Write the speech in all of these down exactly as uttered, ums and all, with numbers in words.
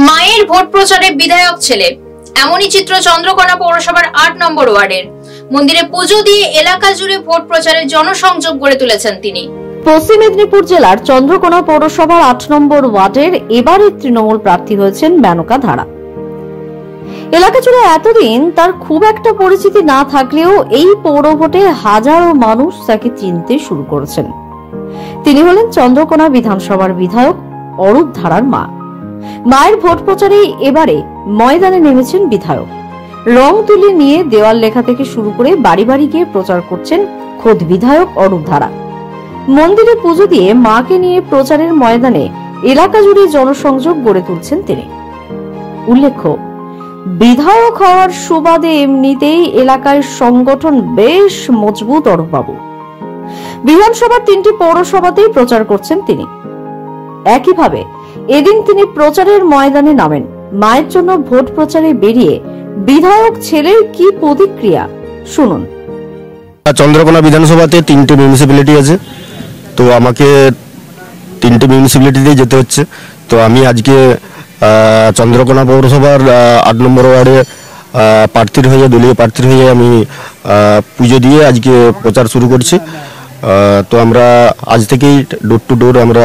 মায়ের ভোট প্রচারে বিধায়ক ছেলে, এমনই চিত্র চন্দ্রকোনা পৌরসভার আট নম্বর ওয়ার্ডের। মন্দিরে পুজো দিয়ে এলাকা জুড়ে ভোট প্রচারের জনসংযোগ গড়ে তুলেছেন তিনি। পশ্চিম মেদিনীপুর জেলার চন্দ্রকোনা পৌরসভার আট নম্বর ওয়ার্ডের এবারের তৃণমূল প্রার্থী হয়েছেন মেনকা ধারা। এলাকা জুড়ে এতদিন তার খুব একটা পরিচিতি না থাকলেও এই পৌর ভোটে হাজারো মানুষ তাকে চিনতে শুরু করেছেন। তিনি হলেন চন্দ্রকোনা বিধানসভার বিধায়ক অরূপ ধারার মা। মায়ের ভোট প্রচারে এবারে ময়দানে নেমেছেন বিধায়ক। রং তুলি নিয়ে দেওয়াল লেখা থেকে শুরু করে বাড়ি বাড়ি গিয়ে প্রচার করছেন খোদ বিধায়ক অরূপ ধারা। মন্দিরে পুজো দিয়ে মাকে নিয়ে প্রচারের ময়দানে এলাকা জুড়ে জনসংযোগ গড়ে তুলছেন তিনি। উল্লেখ্য, বিধায়ক হওয়ার সুবাদে এমনিতেই এলাকায় সংগঠন বেশ মজবুত অরূপবাবু। বিধানসভার তিনটি পৌরসভাতেই প্রচার করছেন তিনি। একইভাবে এদিন তিনি প্রচারের ময়দানে নামেন। মায়ের জন্য ভোট প্রচারে বেরিয়ে বিধায়ক ছেলের কি প্রতিক্রিয়া শুনুন। চন্দ্রকোনা বিধানসভাতে তিনটে মিউনিসিপ্যালিটি আছে, তো আমাকে তিনটে মিউনিসিপ্যালিটিতেই যেতে হচ্ছে। তো আমি আজকে চন্দ্রকোনা পৌরসভার আট নম্বর ওয়ার্ডে প্রার্থীর হয়ে দলীয় প্রার্থীর হয়ে আমি পুজো দিয়ে আজকে প্রচার শুরু করছি। তো আমরা আজ থেকেই ডোর টু ডোর আমরা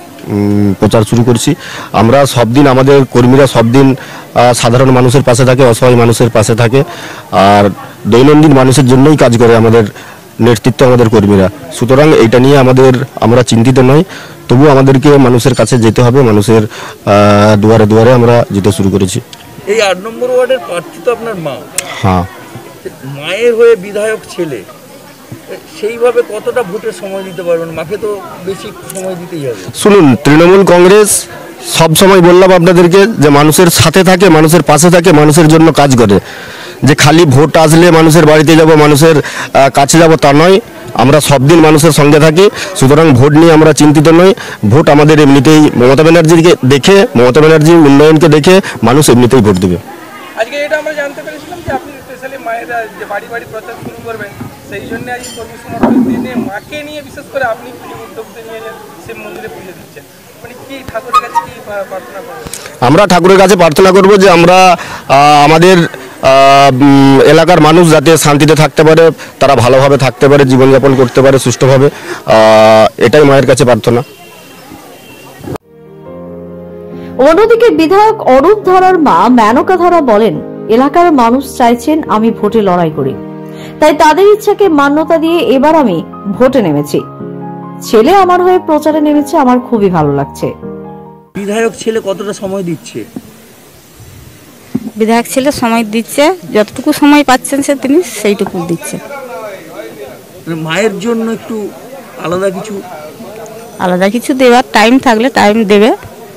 প্রচার শুরু করছি। আমরা সব দিন আমাদের কর্মীরা সব দিন সাধারণ মানুষের পাশে থাকে, অসহায় মানুষের পাশে থাকে, আর দৈনন্দিন মানুষের জন্যই কাজ করে আমাদের নেতৃত্ব, আমাদের কর্মীরা। সুতরাং এইটা নিয়ে আমাদের আমরা চিন্তিত নই, তবু আমাদেরকে মানুষের কাছে যেতে হবে, মানুষের দুয়ারে দুয়ারে আমরা যেতে শুরু করেছি। এই আট নম্বর ওয়ার্ডের প্রার্থী তো আপনার মা। হ্যাঁ, মায়ের হয়ে বিধায়ক ছেলে, সেইভাবে কতটা ভোটের সময় দিতে পারবেন? মাকে তো বেশি সময় দিতেই হবে। শুনুন, তৃণমূল কংগ্রেস সব সময় বললাম আপনাদেরকে যে মানুষের সাথে থাকে, মানুষের পাশে থাকে, মানুষের জন্য কাজ করে। যে খালি ভোট আসলে মানুষের বাড়িতে যাব, মানুষের কাছে যাব তা নয়, আমরা সব দিন মানুষের সঙ্গে থাকি। সুতরাং ভোট নিয়ে আমরা চিন্তিত নই। ভোট আমাদের এমনিতেই মমতা ব্যানার্জিকে দেখে, মমতা ব্যানার্জির উন্নয়নকে দেখে মানুষ এমনিতেই ভোট দেবে। আজকে এটা আমরা জানতে পেরেছিলাম যে আপনি স্পেশালি মায়েরা যে বাড়ি বাড়ি প্রচার শুরু করবেন, সেই জন্য আজ কর্মী সমর্থক দিনে মাকে নিয়ে বিশেষ করে আপনি উদ্যোগটা নিয়ে এলেন, সে মন্দিরে পুজো দিচ্ছেন। মানে কি ঠাকুরের কাছে কি প্রার্থনা করবেন? আমরা ঠাকুরের কাছে প্রার্থনা করব যে আমরা আমাদের এলাকার মানুষ যাতে শান্তিতে থাকতে পারে, তারা ভালোভাবে থাকতে পারে, জীবনযাপন করতে পারে সুষ্ঠুভাবে, এটাই মায়ের কাছে প্রার্থনা। অন্যদিকে বিধায়ক অরূপ ধারার মা মেনকা ধারা বলেন, এলাকার মানুষ চাইছেন আমি ভোটে লড়াই করি, তাই তাদের ইচ্ছাকে মান্যতা দিয়ে এবার আমি ভোটে নেমেছি। ছেলে আমার হয়ে প্রচারে নেমেছে, আমার খুবই ভালো লাগছে। বিধায়ক ছেলে কতটা সময় দিচ্ছে? বিধায়ক ছেলে সময় দিচ্ছে, যতটুকু সময় পাচ্ছেন সে তিনি সেইটুকু দিচ্ছে। মায়ের জন্য একটু আলাদা কিছু আলাদা কিছু দেওয়ার টাইম থাকলে টাইম দেবে।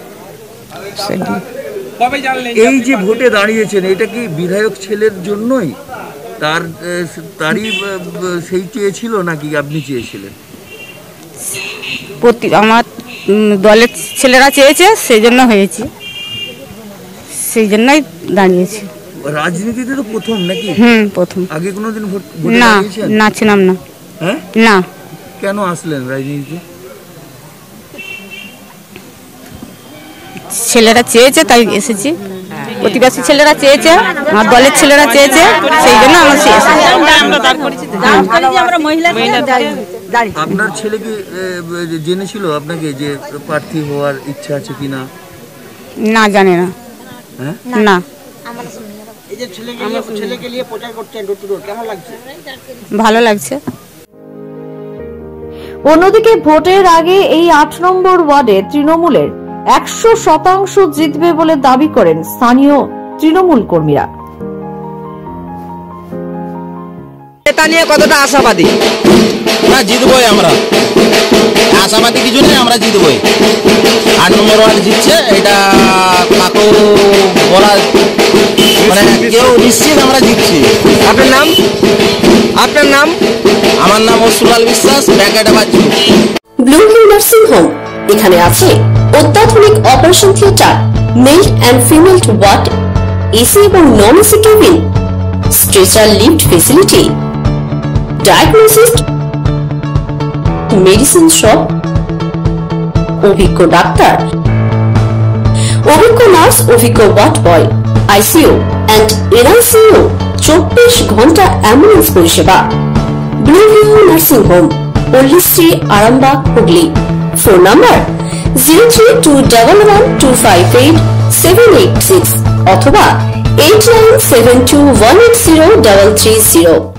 এই যে ভোটে দাঁড়িয়েছেন, এটা কি বিধায়ক ছেলের জন্যই? তার তারই সেই চেয়েছিল নাকি আপনি চেয়েছিলেন? আমার দলের ছেলেরা চেয়েছে, সেই জন্য হয়েছে, সেই জন্যই দাঁড়িয়েছি। রাজনীতিতে তো প্রথম নাকি? হুম, প্রথম। আগে কোনোদিন ভোট না, না ছিলাম না। হ্যাঁ, না। কেন আসলেন রাজনীতিতে? ছেলেরা চেয়েছে তাই এসেছি। প্রতিবাসী ছেলেরা চেয়েছে, আমার দলের ছেলেরা চেয়েছে, সেই জন্য আমরা আপনার ছেলে কি জেনেছিল আপনাকে যে প্রার্থী হওয়ার ইচ্ছা আছে কিনা? না, জানে না। হ্যাঁ, না। এই যে ছেলেকে নিয়ে ছেলেকে নিয়ে প্রচার করছেন ডোর টু ডোর, কেমন লাগছে? ভালো লাগছে। অন্যদিকে ভোটের আগে এই আট নম্বর ওয়ার্ডে তৃণমূলের একশো শতাংশ জিতবে বলে দাবি করেন স্থানীয় তৃণমূল কর্মীরা। এটা নিয়ে কতটা আশাবাদী? না, জিতবই আমরা, আশাবাদী কিছু নেই, আমরা জিতবই। আট নম্বর ওয়ার্ড জিতছে, এটা কাকু বলা মানে কেউ নিশ্চিত আমরা জিতছি। আপনার নাম? আপনার নাম? আমার নাম অসুলাল বিশ্বাস, ব্যাকেটে বাজু। ব্লু হিল নার্সিং হোম, এখানে আছে অত্যাধুনিক operation theatre, male and female ward, AC এবং non AC cabin, stretcher lift facility, diagnosis, medicine shop, অভিজ্ঞ ডাক্তার, অভিজ্ঞ নার্স, অভিজ্ঞ ward boy, ICU and NICU, চব্বিশ ঘন্টা অ্যাম্বুলেন্স পরিষেবা। Blue view nursing home, Pallishree, Arambagh, Hooghly. Phone number zero three two double one two five eight seven eight six অথবা eight nine seven two one eight zero double three zero.